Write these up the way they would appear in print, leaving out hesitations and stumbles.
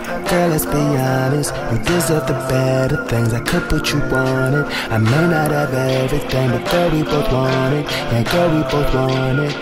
Girl, let's be honest, you deserve the better things. I could put you on it. I may not have everything, but girl, we both want it. Yeah, girl, we both want it.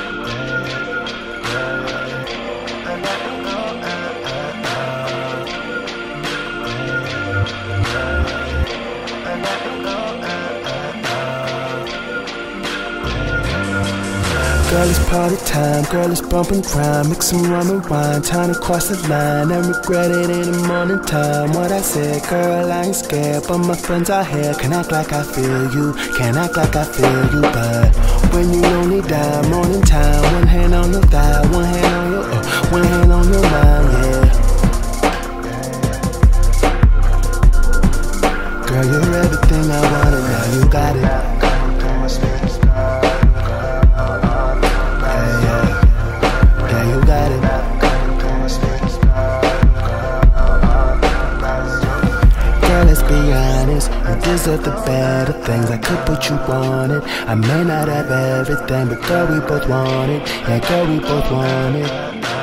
Girl, it's party time, girl, it's bumping crime. Mix some rum and wine, time to cross the line and regret it in the morning time. What I said, girl, I ain't scared, but my friends out here can act like I feel you, can act like I feel you. But when you only die, morning time, one hand on the thigh, one hand on your mind, yeah. Girl, you're everything I wanted, now you got it. Let's be honest, you deserve the better things. I could put you on it. I may not have everything, but girl, we both want it. Yeah, girl, we both want it.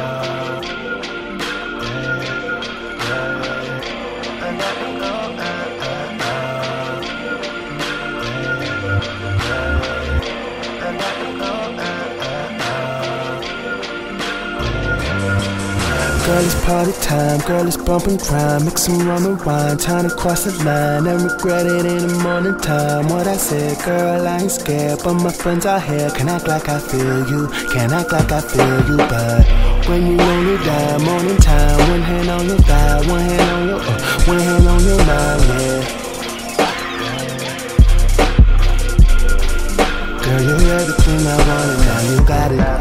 Girl, it's party time, girl, it's bumping crime. Mix some rum and wine, time to cross the line and regret it in the morning time. What I said, girl, I ain't scared, but my friends out here can act like I feel you, can act like I feel you. But when you only die, morning time, one hand on your thigh, one hand on your mind, yeah. Girl, you're everything I wanted, now you got it.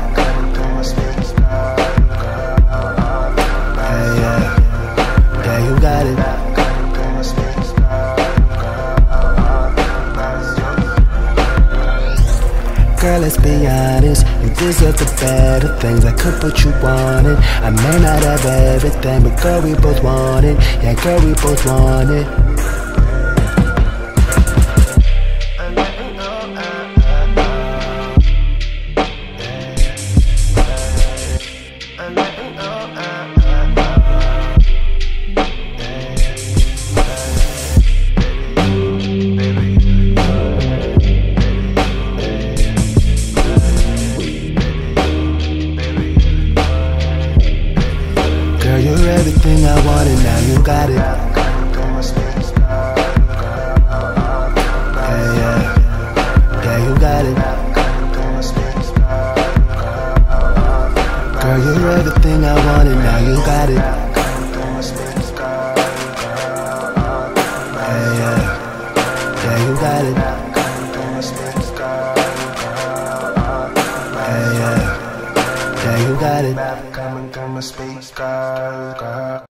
You got it. Girl, let's be honest, you deserve the better things. I could put you on it. I may not have everything, but girl, we both want it. Yeah, girl, we both want it. You're everything I wanted, now you got it. Yeah, you got it. Girl, you're everything I wanted, now you got it. Yeah, you got it. Yeah, you got it. Come and speak, girl.